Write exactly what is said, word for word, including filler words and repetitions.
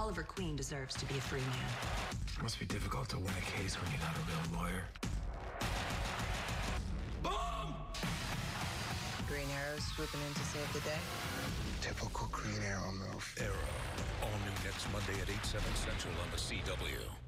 Oliver Queen deserves to be a free man. It must be difficult to win a case when you're not a real lawyer. Boom! Green Arrow swooping in to save the day. Typical Green Arrow move. Arrow. All new next Monday at eight, seven Central on the C W.